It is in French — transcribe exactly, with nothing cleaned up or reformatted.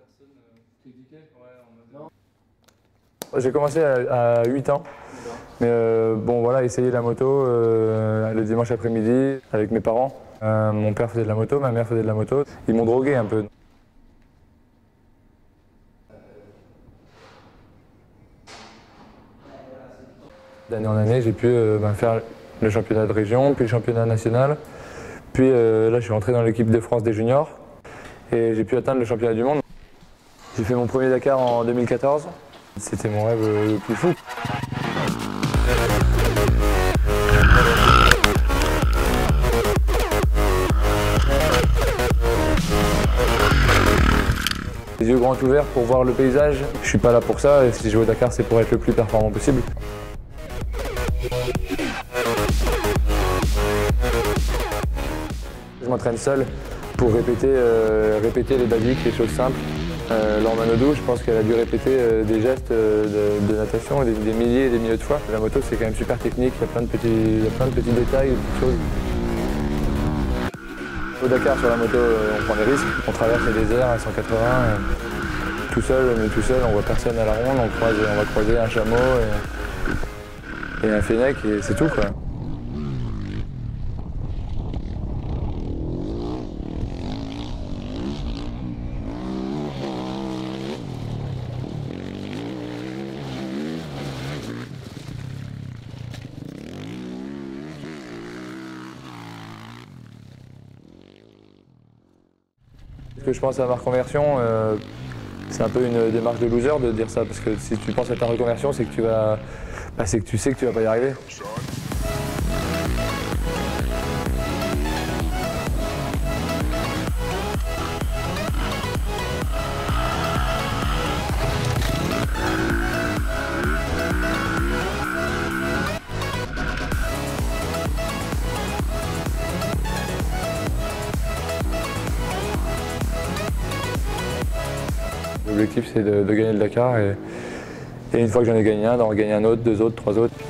J'ai commencé à, à huit ans, mais euh, bon voilà, essayer la moto euh, le dimanche après-midi avec mes parents. Euh, mon père faisait de la moto, ma mère faisait de la moto. Ils m'ont drogué un peu. D'année en année, j'ai pu euh, ben, faire le championnat de région, puis le championnat national. Puis euh, là, je suis rentré dans l'équipe de France des juniors et j'ai pu atteindre le championnat du monde. J'ai fait mon premier Dakar en deux mille quatorze. C'était mon rêve le plus fou. Les yeux grands ouverts pour voir le paysage. Je suis pas là pour ça, et si je vais au Dakar, c'est pour être le plus performant possible. Je m'entraîne seul pour répéter, euh, répéter les basiques, les choses simples. Euh, Laure Manodou, je pense qu'elle a dû répéter euh, des gestes euh, de, de natation des, des milliers et des milliers de fois. La moto, c'est quand même super technique, il y a plein de petits, il y a plein de petits détails, de petites choses. Au Dakar, sur la moto, euh, on prend des risques. On traverse les déserts à cent quatre-vingts, euh, tout seul, mais tout seul, on voit personne à la ronde, on, croise, on va croiser un chameau et, et un fennec et c'est tout, quoi. Ce que je pense à ma reconversion, euh, c'est un peu une démarche de loser de dire ça, parce que si tu penses à ta reconversion, c'est que tu vas, bah, c'est que tu sais que tu vas pas y arriver. L'objectif, c'est de, de gagner le Dakar et, et une fois que j'en ai gagné un, d'en gagner un autre, deux autres, trois autres.